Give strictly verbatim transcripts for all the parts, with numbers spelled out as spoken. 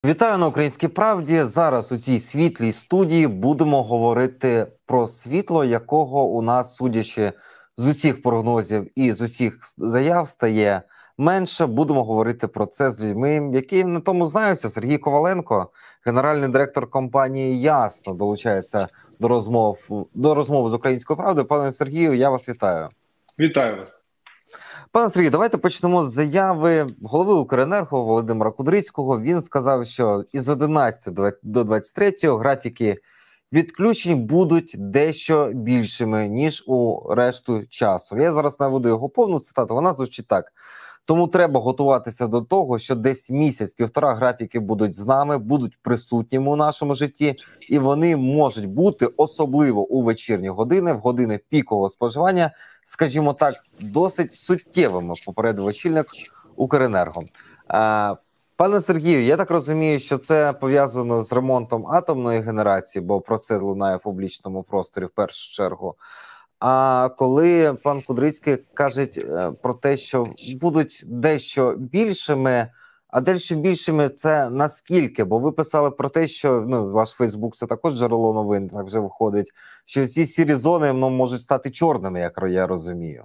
Вітаю на Українській правді. Зараз у цій світлій студії будемо говорити про світло, якого у нас, судячи з усіх прогнозів і з усіх заяв, стає менше. Будемо говорити про це з людьми, які на тому знаються. Сергій Коваленко, генеральний директор компанії «Ясно», долучається до розмов до розмови з Українською правдою. Пане Сергію, я вас вітаю. Вітаю вас. Пане Сергію, давайте почнемо з заяви голови «Укренерго» Володимира Кудрицького. Він сказав, що із одинадцятої до двадцять третьої графіки відключень будуть дещо більшими, ніж у решту часу. Я зараз наведу його повну цитату, вона звучить так. Тому треба готуватися до того, що десь місяць-півтора графіки будуть з нами, будуть присутніми у нашому житті, і вони можуть бути, особливо у вечірні години, в години пікового споживання, скажімо так, досить суттєвими, попередив очільник «Укренерго». Пане Сергію, я так розумію, що це пов'язано з ремонтом атомної генерації, бо про це лунає в публічному просторі в першу чергу. А коли пан Кудрицький каже про те, що будуть дещо більшими, а дещо більшими це наскільки? Бо ви писали про те, що ну, ваш Фейсбук – це також джерело новин, так вже виходить, що ці сірі зони ну, можуть стати чорними, як я розумію.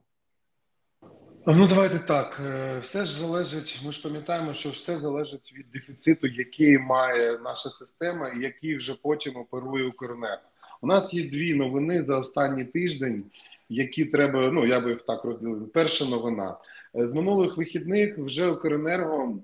Ну, давайте так. Все ж залежить, ми ж пам'ятаємо, що все залежить від дефіциту, який має наша система і який вже потім оперує «Укренерго». У нас є дві новини за останній тиждень, які треба, ну, я би їх так розділив. Перша новина. З минулих вихідних вже «Укренерго»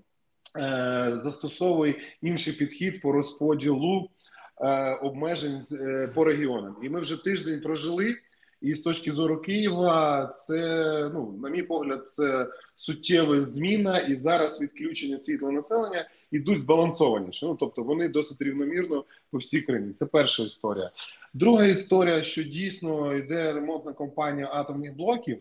е, застосовує інший підхід по розподілу е, обмежень е, по регіонам. І ми вже тиждень прожили. І з точки зору Києва, це, ну, на мій погляд, це суттєва зміна, і зараз відключення світла населення йдуть збалансованіше. Ну, тобто вони досить рівномірно по всій країні. Це перша історія. Друга історія, що дійсно йде ремонтна кампанія атомних блоків,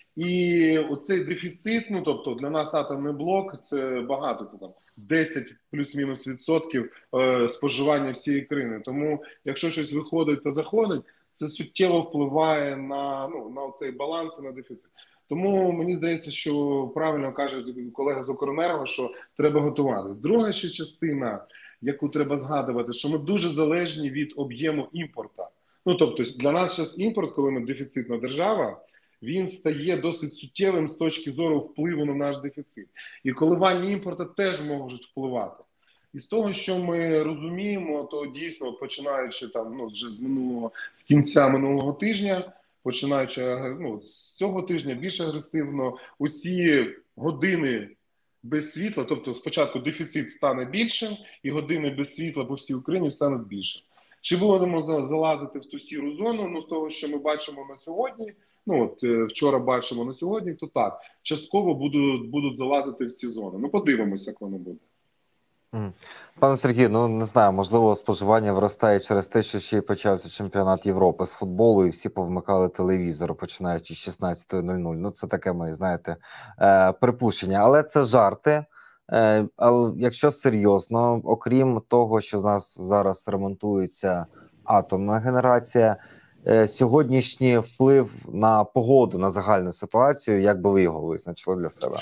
і оцей дефіцит, ну, тобто для нас атомний блок, це багато, там, десять плюс-мінус відсотків е, споживання всієї країни. Тому, якщо щось виходить та заходить, це суттєво впливає на, ну, на цей баланс і на дефіцит. Тому мені здається, що правильно каже колега з «Укренерго», що треба готуватись. Друга ще частина, яку треба згадувати, що ми дуже залежні від об'єму імпорту. Ну, тобто для нас зараз імпорт, коли ми дефіцитна держава, він стає досить суттєвим з точки зору впливу на наш дефіцит. І коливання імпорту теж можуть впливати. І з того, що ми розуміємо, то дійсно, починаючи там, ну, вже з минулого, з кінця минулого тижня, починаючи, ну, з цього тижня більш агресивно, усі години без світла, тобто спочатку дефіцит стане більшим, і години без світла по всій Україні стануть більшим. Чи будемо залазити в ту сіру зону? Ну, з того, що ми бачимо на сьогодні, ну, от вчора бачимо на сьогодні, то так, частково будуть, будуть залазити в ці зони. Ну, подивимося, як воно буде. Пане Сергію, ну не знаю, можливо, споживання виростає через те, що ще й почався чемпіонат Європи з футболу, і всі повмикали телевізор, починаючи з шістнадцятої нуль нуль. Ну, це таке моє, знаєте, е, припущення. Але це жарти. Е, але якщо серйозно, окрім того, що в нас зараз ремонтується атомна генерація, е, сьогоднішній вплив на погоду, на загальну ситуацію, як би ви його визначили для себе?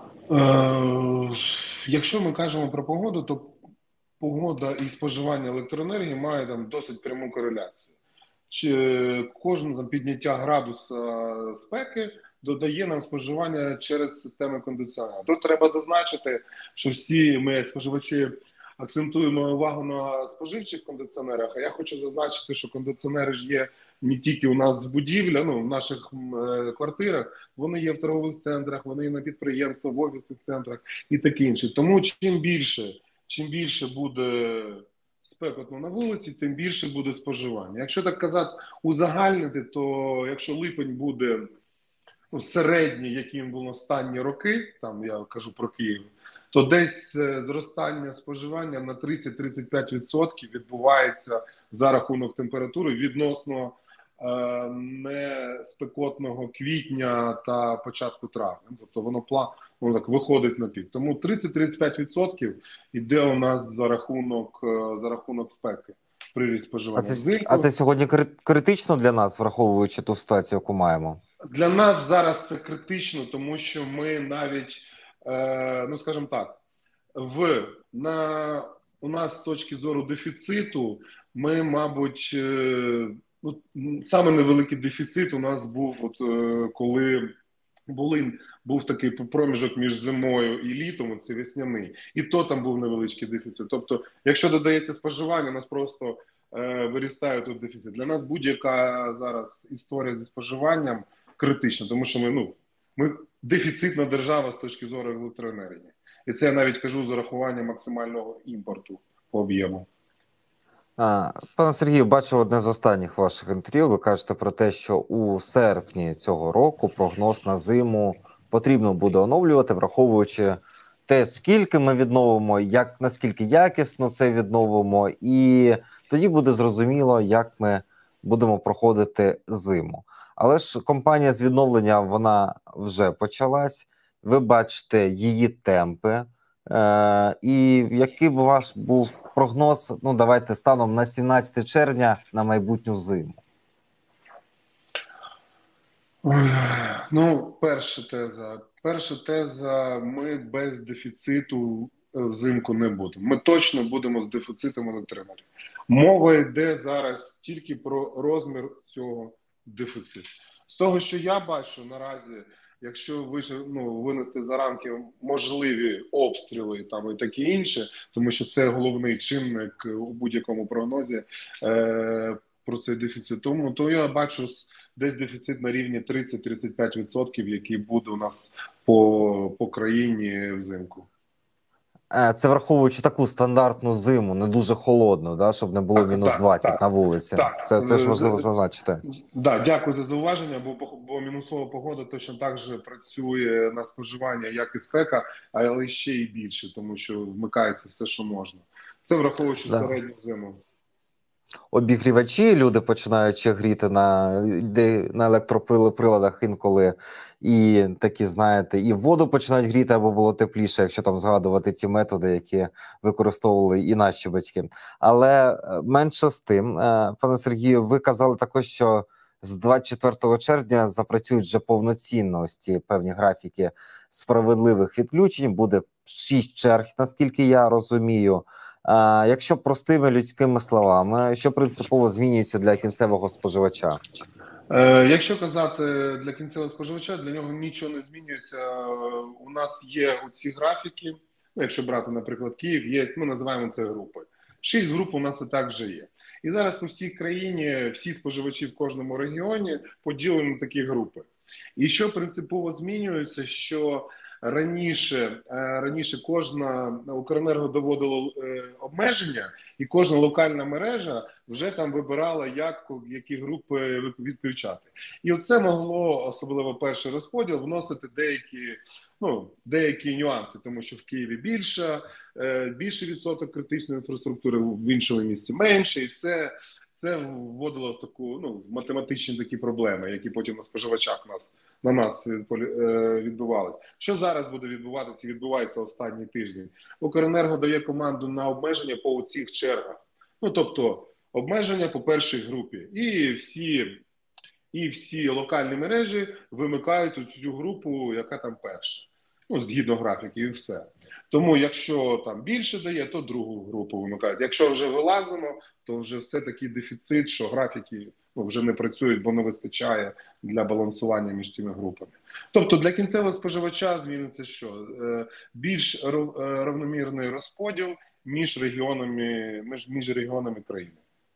Е, якщо ми кажемо про погоду, то погода і споживання електроенергії має там досить пряму кореляцію. Чи кожне там підняття градуса спеки додає нам споживання через системи кондиціонера. Тут треба зазначити, що всі ми, як споживачі, акцентуємо увагу на споживчих кондиціонерах, а я хочу зазначити, що кондиціонери ж є не тільки у нас в будівлі, ну, в наших е, квартирах, вони є в торгових центрах, вони є на підприємствах, в офісних центрах і таке інше. Тому чим більше, чим більше буде спекотно на вулиці, тим більше буде споживання. Якщо так казати узагальнити, то якщо липень буде, ну, середній, який він був останні роки, там я кажу про Київ, то десь зростання споживання на тридцять-тридцять п'ять відсотків відбувається за рахунок температури відносно е, не спекотного квітня та початку травня. Тобто воно, воно так виходить на пік. Тому тридцять-тридцять п'ять відсотків йде у нас за рахунок, за рахунок спеки. Приріст споживання. А це, а це сьогодні критично для нас, враховуючи ту ситуацію, яку маємо? Для нас зараз це критично, тому що ми навіть, е, ну скажімо так, в, на у нас з точки зору дефіциту, ми, мабуть, е, ну, саме невеликий дефіцит у нас був, от, е, коли були, був такий проміжок між зимою і літом, це весняний, і то там був невеличкий дефіцит. Тобто, якщо додається споживання, у нас просто е, вирістає тут дефіцит. Для нас будь-яка зараз історія зі споживанням критична, тому що ми, ну, ми дефіцитна держава з точки зору електроенергії. І це я навіть кажу з урахуванням максимального імпорту по об'єму. А, Пане Сергію, бачив одне з останніх ваших інтерв'ю. Ви кажете про те, що у серпні цього року прогноз на зиму потрібно буде оновлювати, враховуючи те, скільки ми відновимо, як наскільки якісно це відновимо, і тоді буде зрозуміло, як ми будемо проходити зиму. Але ж компанія з відновлення, вона вже почалась. Ви бачите її темпи. Е, І який б ваш був прогноз, ну давайте станом на сімнадцяте червня на майбутню зиму? Ой, ну, перша теза. Перша теза, ми без дефіциту взимку не будемо. Ми точно будемо з дефіцитом електроенергії. Мова йде зараз тільки про розмір цього дефіциту. З того, що я бачу наразі, якщо ви, ну, винести за рамки можливі обстріли там і таке інше, тому що це головний чинник у будь-якому прогнозі е, про цей дефіцит, тому то я бачу десь дефіцит на рівні тридцять-тридцять п'ять відсотків, який буде у нас по, по країні взимку. Е, Це враховуючи таку стандартну зиму, не дуже холодну, да, щоб не було Так, мінус так, двадцять так, на вулиці. так. Це, це ж важливо зазначити. Да, дякую за зауваження, бо, бо мінусова погода точно так же працює на споживання, як і спека, але ще й більше, тому що вмикається все, що можна. Це враховуючи Да. середню зиму. Обігрівачі, люди починають гріти на, на електроприладах інколи, і такі, знаєте, і воду починають гріти, аби було тепліше, якщо там згадувати ті методи, які використовували і наші батьки. Але менше з тим, пане Сергію, ви казали також, що з двадцять четвертого червня запрацюють вже повноцінно ось ці певні графіки справедливих відключень, буде шість черг, наскільки я розумію. А, якщо простими людськими словами, що принципово змінюється для кінцевого споживача? Е, якщо казати для кінцевого споживача, для нього нічого не змінюється. У нас є ці графіки, ну, якщо брати, наприклад, Київ, є, ми називаємо це групи. Шість груп у нас і так вже є. І зараз по всій країні всі споживачі в кожному регіоні поділені на такі групи. І що принципово змінюється, що раніше раніше кожна Укренерго доводила обмеження, і кожна локальна мережа вже там вибирала, як які групи відключати. І оце могло, особливо перший розподіл, вносити деякі, ну, деякі нюанси, тому що в Києві більше, більший відсоток критичної інфраструктури, в іншому місці менше, і це Це вводило в таку, ну, в математичні такі проблеми, які потім на споживачах нас, на нас відбували. Що зараз буде відбуватися і відбувається останній тиждень? Укренерго дає команду на обмеження по цих чергах. Ну, тобто, обмеження по першій групі. І всі, і всі локальні мережі вимикають цю групу, яка там перша. Ну, згідно графіки, і все. Тому, якщо там більше дає, то другу групу вимикають. Якщо вже вилазимо, то вже все такий дефіцит, що графіки, ну, вже не працюють, бо не вистачає для балансування між тими групами. Тобто для кінцевого споживача зміниться що? Більш рівномірний розподіл між регіонами, між, між регіонами країни.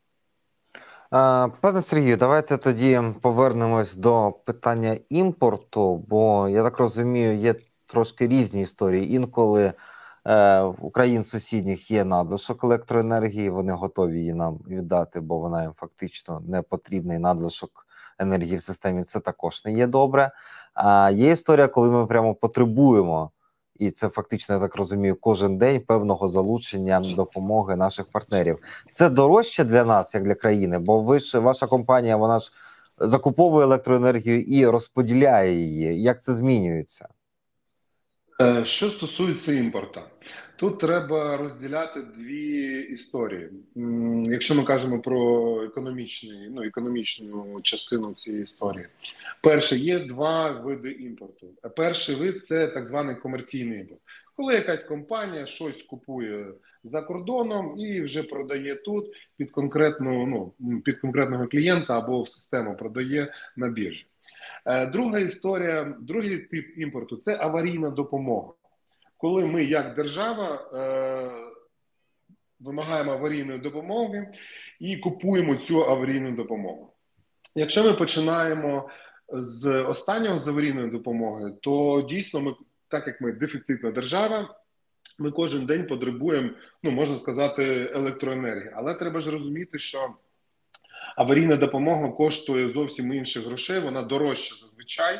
Пане Сергію, давайте тоді повернемось до питання імпорту, бо, я так розумію, є трошки різні історії. Інколи е, в країн сусідніх є надлишок електроенергії, вони готові її нам віддати, бо вона їм фактично не потрібна, і надлишок енергії в системі це також не є добре. А є історія, коли ми прямо потребуємо, і це фактично, я так розумію, кожен день певного залучення допомоги наших партнерів. Це дорожче для нас, як для країни, бо ви ж, ваша компанія, вона ж закуповує електроенергію і розподіляє її. Як це змінюється? Що стосується імпорту, тут треба розділяти дві історії. Якщо ми кажемо про економічний, ну, економічну частину цієї історії. Перше, є два види імпорту. Перший вид – це так званий комерційний імпорт. Коли якась компанія щось купує за кордоном і вже продає тут під конкретну, ну, під конкретного клієнта або в систему продає на біржі. Друга історія, другий тип імпорту – це аварійна допомога. Коли ми, як держава, вимагаємо аварійної допомоги і купуємо цю аварійну допомогу. Якщо ми починаємо з останнього з аварійної допомоги, то дійсно ми, так як ми дефіцитна держава, ми кожен день потребуємо, ну, можна сказати, електроенергії. Але треба ж розуміти, що аварійна допомога коштує зовсім інших грошей, вона дорожча зазвичай.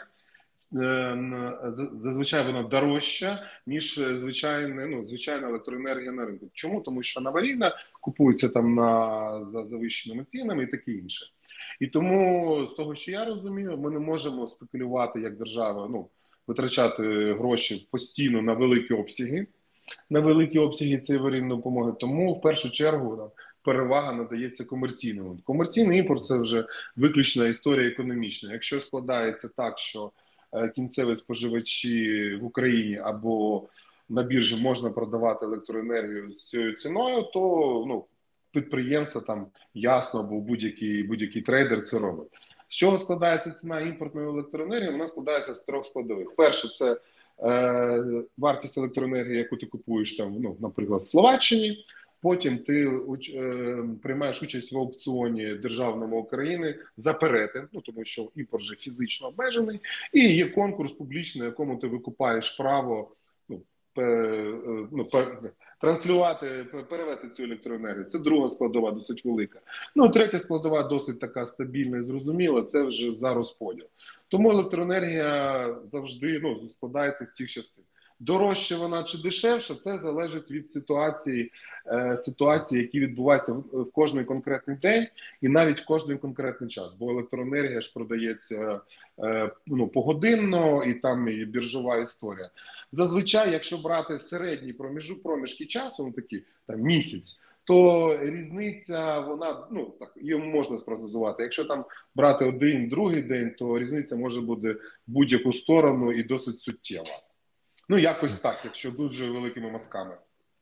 Зазвичай вона дорожча, ніж звичайна, ну, звичайна електроенергія на ринку. Чому? Тому що аварійна купується там на, за завищеними цінами і таке інше. І тому, з того, що я розумію, ми не можемо спекулювати як держава, ну, витрачати гроші постійно на великі обсяги, на великі обсяги цієї аварійної допомоги. Тому, в першу чергу, перевага надається комерційному. Комерційний імпорт – це вже виключна історія економічна. Якщо складається так, що кінцеві споживачі в Україні або на біржі можна продавати електроенергію з цією ціною, то, ну, підприємство там ясно або будь-який будь-який трейдер це робить. З чого складається ціна імпортної електроенергії? Вона складається з трьох складових. Перше – це е, вартість електроенергії, яку ти купуєш там, ну, наприклад, в Словаччині. Потім ти е, приймаєш участь в аукціоні державному України за перетин, ну, тому що імпорт вже фізично обмежений, і є конкурс публічний, на якому ти викупаєш право, ну, пе, ну, пе, транслювати, перевести цю електроенергію. Це друга складова, досить велика. Ну, третя складова досить така стабільна і зрозуміла, це вже за розподіл. Тому електроенергія завжди, ну, складається з цих частин. Дорожче вона чи дешевше, це залежить від ситуації, е, ситуації, які відбуваються в, в кожний конкретний день і навіть в кожний конкретний час. Бо електроенергія ж продається е, ну, погодинно і там і біржова історія. Зазвичай, якщо брати середні проміжу, проміжки часу, ну такі там місяць, то різниця, вона, ну так, її можна спрогнозувати. Якщо там брати один, другий день, то різниця може бути в будь-яку сторону і досить суттєва. Ну, якось так, якщо дуже великими мазками.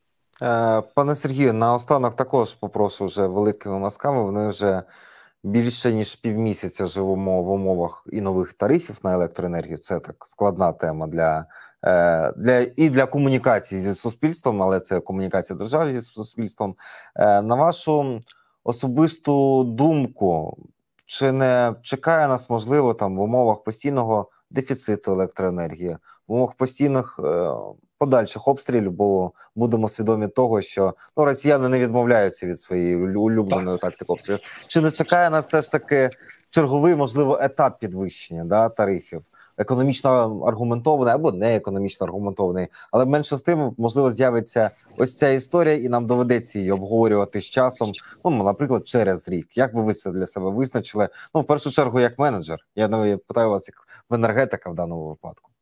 Пане Сергію, наостанок також попрошу вже великими мазками. Вони вже більше ніж півмісяця живемо в умовах і нових тарифів на електроенергію. Це так складна тема для, для, і для комунікації зі суспільством, але це комунікація держави зі суспільством. На вашу особисту думку, чи не чекає нас, можливо, там в умовах постійного дефіциту електроенергії, в умовах постійних е, подальших обстрілів, бо будемо свідомі того, що, ну, росіяни не відмовляються від своєї улюбленої тактики обстрілів. Чи не чекає нас все ж таки черговий, можливо, етап підвищення, да, тарифів? Економічно аргументований або не економічно аргументований, але менше з тим, можливо, з'явиться ось ця історія і нам доведеться її обговорювати з часом, ну, наприклад, через рік. Як би ви це для себе визначили? Ну, в першу чергу, як менеджер. Я навіть питаю вас, як в енергетика в даному випадку.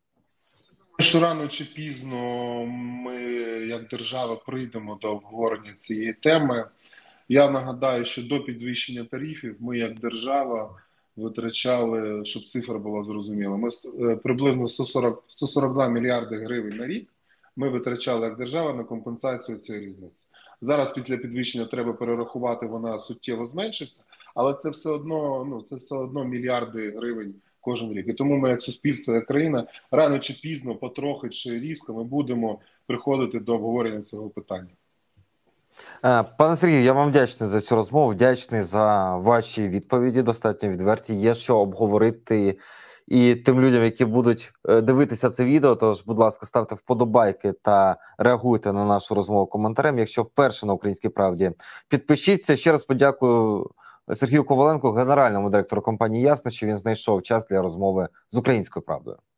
Що рано чи пізно ми, як держава, прийдемо до обговорення цієї теми. Я нагадаю, що до підвищення тарифів ми, як держава, витрачали, щоб цифра була зрозуміла, ми приблизно сто сорок, сто сорок два мільярди гривень на рік ми витрачали як держава на компенсацію цієї різниці. Зараз після підвищення треба перерахувати, вона суттєво зменшиться, але це все одно, ну, це все одно мільярди гривень кожен рік. І тому ми, як суспільство, як країна, рано чи пізно, потрохи чи різко, ми будемо приходити до обговорення цього питання. Пане Сергію, я вам вдячний за цю розмову, вдячний за ваші відповіді, достатньо відверті. Є що обговорити і тим людям, які будуть дивитися це відео, тож, будь ласка, ставте вподобайки та реагуйте на нашу розмову коментарем. Якщо вперше на Українській правді, підпишіться. Ще раз подякую Сергію Коваленку, генеральному директору компанії «Ясно», що він знайшов час для розмови з Українською правдою.